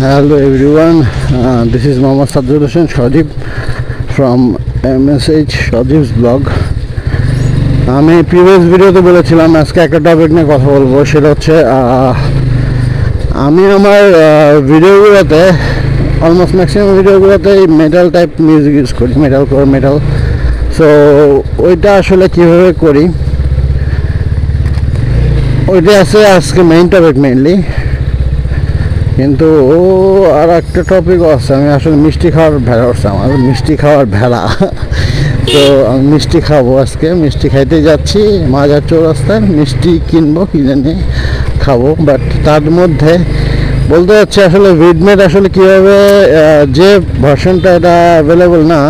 Hello everyone, this is Mohammad Sadrul Hossain Shajib from MSH Shajib's blog. আমি previous ভিডিওতে বলেছিলাম আজকে একটা টপিক নিয়ে কথা বলবো, সেটা হচ্ছে আমি আমার ভিডিওগুলোতে অলমোস্ট ম্যাক্সিমাম ভিডিওগুলোতে মেটাল টাইপ মিউজিক ইউজ করি, মেটাল। সো ওইটা আসলে কীভাবে করি ওইটা আছে আজকে মেইন টপিক মেইনলি। কিন্তু আর একটা টপিকও আছে, আমি আসলে মিষ্টি খাওয়ার ভেড়া উঠছে, আমার মিষ্টি খাওয়ার ভেড়া। তো আমি মিষ্টি খাবো আজকে, মিষ্টি খাইতে যাচ্ছি মাজার চৌরাস্তায়, মিষ্টি কিনবো, কিনে নিয়ে খাবো। বাট তার মধ্যে বলতে যাচ্ছে আসলে ভিডমেট আসলে কীভাবে, যে ভার্সনটা এটা অ্যাভেলেবল না।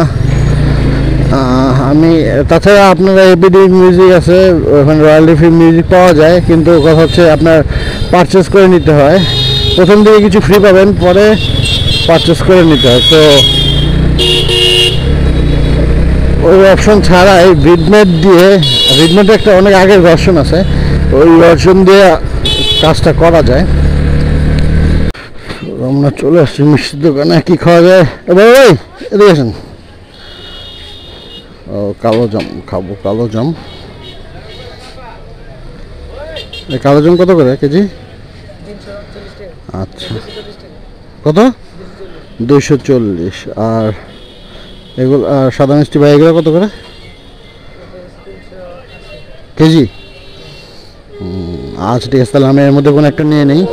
আমি তাছাড়া আপনারা এবিডি মিউজিক আছে, ওখানে রয়্যালটি ফ্রি মিউজিক পাওয়া যায়, কিন্তু কথা হচ্ছে আপনার পারচেস করে নিতে হয়। প্রথম দিকে কিছু ফ্রি পাবেন, পরে পারচেস করে নিতে হয়। তো ওই অপশন ছাড়াই ভিডমেটের একটা অনেক আগের ভার্সন আছে, ওই ভার্সন দিয়ে কাজটা করা যায়। আমরা চলে আসছি মিষ্টির দোকানে, কি খাওয়া যায় ভাই এদিকে আসেন। ও কালো জাম খাবো, কালো জাম কত করে কেজি? আচ্ছা, কত? 240। আর এগুলো সাদা মিষ্টি ভাই এগুলো কত করে কেজি? আচ্ছা ঠিক আছে, তাহলে আমি এর মধ্যে কোনো একটা নিয়ে নিই।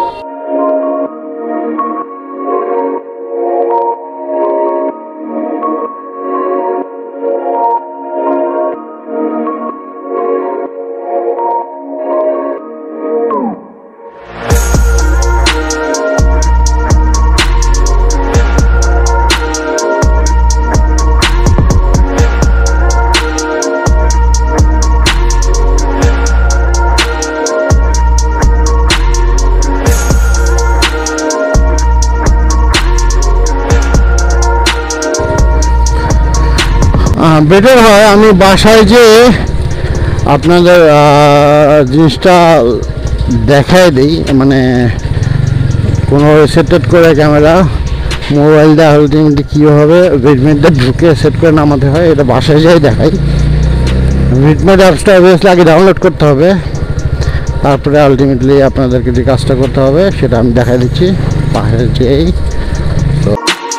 বেটার হয় আমি বাসায় যে আপনাদের জিনিসটা দেখায় দিই, মানে কোনো সেট করে ক্যামেরা মোবাইল দিয়ে আলটিমেটলি কীভাবে ভিডমেটটা ঢুকে সেট করে নামাতে হয়, এটা বাসায় যাই দেখাই। ভিডমেট অ্যাপসটা অবভিয়াসলি আগে ডাউনলোড করতে হবে, তারপরে আলটিমেটলি আপনাদেরকে যে কাজটা করতে হবে সেটা আমি দেখাই দিচ্ছি বাসায় যেই। তো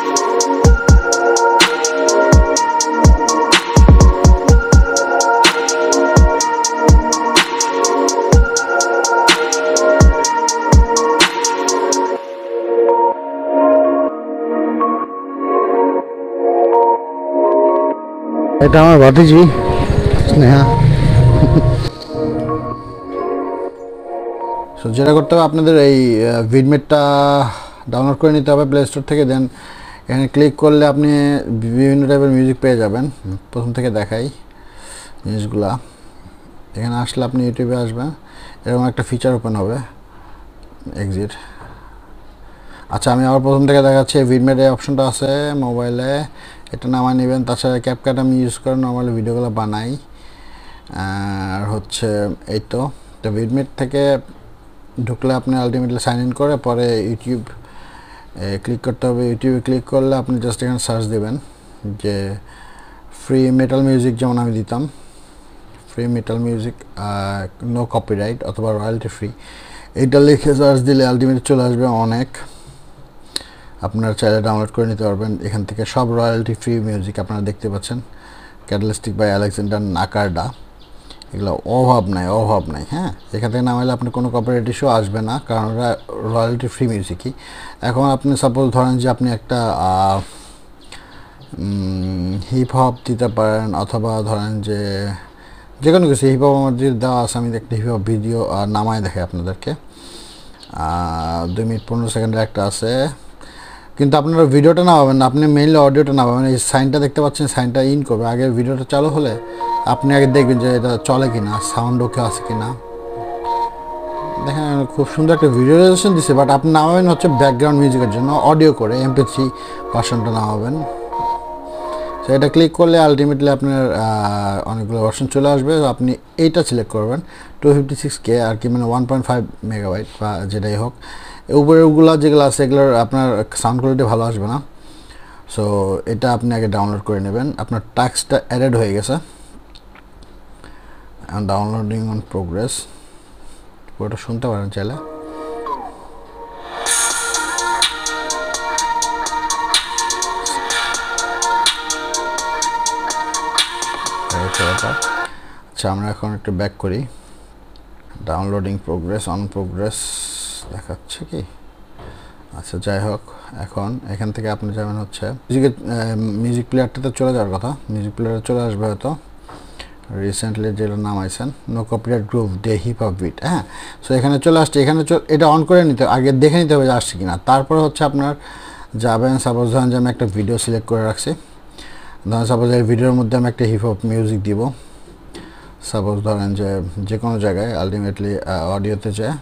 এটা আমার ভাতিজি স্নেহা। সো যেটা করতে হবে, আপনাদের এই ভিডমেটটা ডাউনলোড করে নিতে হবে প্লে স্টোর থেকে। দেন এখানে ক্লিক করলে আপনি বিভিন্ন টাইপের মিউজিক পেয়ে যাবেন। প্রথম থেকে দেখাই জিনিসগুলা। এখানে আসলে আপনি ইউটিউবে আসবেন, এরকম একটা ফিচার ওপেন হবে, এক্সিট। আচ্ছা, আমি আবার প্রথম থেকে দেখাচ্ছি। ভিডমেটের অপশনটা আছে মোবাইলে, এটা নামায় নেবেন। তাছাড়া ক্যাপকাট আমি ইউজ করে নর্মালি ভিডিওগুলো বানাই। আর হচ্ছে এই তো ভিডমেট থেকে ঢুকলে আপনি আলটিমেটলি সাইন ইন করে পরে ইউটিউব ক্লিক করতে হবে। ইউটিউবে ক্লিক করলে আপনি জাস্ট এখানে সার্চ দেবেন যে ফ্রি মেটাল মিউজিক, যেমন আমি দিতাম free metal music, no copyright অথবা রয়্যালটি ফ্রি, এইটা লিখে সার্চ দিলে আলটিমেটলি চলে আসবে অনেক। আপনারা চাইলে ডাউনলোড করে নিতে পারবেন এখান থেকে সব রয়্যালটি ফ্রি মিউজিক। আপনারা দেখতে পাচ্ছেন ক্যাটালিস্টিক বাই আলেকজান্ডার নাকার্ডা, এগুলো অভাব নাই। হ্যাঁ, এখান থেকে নামাইলে আপনি কোনো কপিরাইট ইস্যু আসবে না, কারণ ওরা রয়্যালটি ফ্রি মিউজিকই। এখন আপনি সাপোজ ধরেন যে আপনি একটা হিপ হপ দিতে পারেন, অথবা ধরেন যে কোনো কিছু হিপ হপ আমার যদি দেওয়া আছে, আমি একটা হিপ হপ ভিডিও নামায় দেখে আপনাদেরকে। 2 মিনিট 15 সেকেন্ডের একটা আছে, কিন্তু আপনারা ভিডিওটা নামাবেন না, আপনি মেইনলি অডিওটা নামাবেন। এই সাইনটা দেখতে পাচ্ছেন, সাইনটা ইন করবে। আগে ভিডিওটা চালু হলে আপনি আগে দেখবেন যে এটা চলে কিনা, সাউন্ড ওকে আছে কিনা। দেখেন খুব সুন্দর একটা ভিডিও রেজুলেশন দিচ্ছে, বাট আপনি নামাবেন হচ্ছে ব্যাকগ্রাউন্ড মিউজিকের জন্য অডিও করে MP3 ভার্সনটা নামাবেন। সো এটা ক্লিক করলে আলটিমেটলি আপনার অনেকগুলো ভার্সন চলে আসবে। আপনি এইটা সিলেক্ট করবেন 256K আর কি, মানে 1.5 মেগাবাইট বা যেটাই হোক। উপরেরগুলো যেগুলো আছে এগুলোর আপনার সাউন্ড কোয়ালিটি ভালো আসবে না। সো এটা আপনি আগে ডাউনলোড করে নেবেন। আপনার টাস্কটা অ্যাডেড হয়ে গেছে, ডাউনলোডিং অন প্রোগ্রেস। পুরোটা শুনতে পারেন চাইলে। আচ্ছা, আমরা এখন একটু ব্যাক করি। ডাউনলোডিং প্রোগ্রেস, অন প্রোগ্রেস দেখাচ্ছে কি? আচ্ছা, যাই হোক, এখন এখান থেকে আপনি যাবেন হচ্ছে মিউজিক প্লেয়ারটাতে চলে যাওয়ার কথা। মিউজিক প্লেয়ারে চলে আসবে হয়তো রিসেন্টলি যেটা নাম আইছেন, no copyright groove day hip hop beat. হ্যাঁ, সো এখানে চলে আসছে। এখানে এটা অন করে নিতে আগে দেখে নিতে হবে যে আসছে কিনা। তারপরে হচ্ছে আপনার যাবেন, সাপোজ ধরেন যে আমি একটা ভিডিও সিলেক্ট করে রাখছি, ধরেন সাপোজ এই ভিডিওর মধ্যে আমি একটা হিপ হপ মিউজিক দিব। সাপোজ ধরেন যে কোনো জায়গায় আলটিমেটলি অডিওতে যায়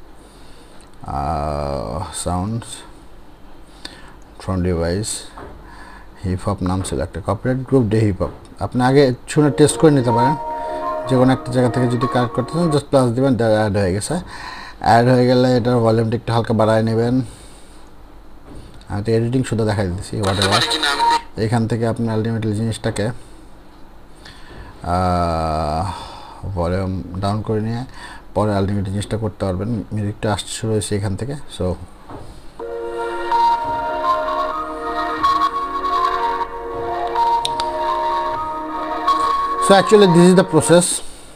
sounds from device hip hop নাম select, copyright group day hip hop. আপনি আগে শুনে টেস্ট করে নিতে পারেন, যে কোনো একটা জায়গা থেকে যদি কালেক্ট করতে চান জাস্ট প্লাস দেবেন, অ্যাড হয়ে গেছে। অ্যাড হয়ে গেলে এটার ভলিউমটা একটু হালকা বাড়ায় নেবেন। আমি তো এডিটিং শুধু দেখাই দিচ্ছি, হোয়াট এভার। এখান থেকে আপনি আলটিমেটলি জিনিসটাকে ভলিউম ডাউন করে নিয়ে পরে আলটিমেটলি জিনিসটা করতে পারবেন। মিউজিকটা আসতে শুরু হয়েছে এখান থেকে। So actually this is the process.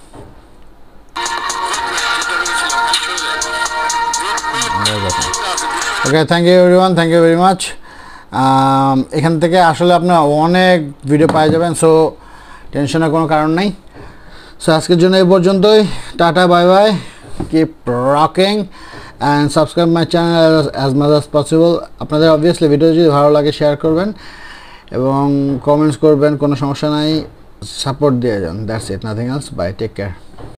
Okay, thank you everyone, thank you very much. এখান থেকে আসলে আপনারা অনেক ভিডিও পাওয়া যাবেন, সো টেনশনের কোনো কারণ নাই। সো আজকের জন্য এই পর্যন্তই। Tata, bye bye, keep rocking and subscribe my channel as much as possible. আপনাদের অবভিয়াসলি ভিডিও যদি ভালো লাগে শেয়ার করবেন এবং কমেন্টস করবেন, কোনো সমস্যা নাই, সাপোর্ট দিয়ে যান। That's it, nothing else. Bye, take care.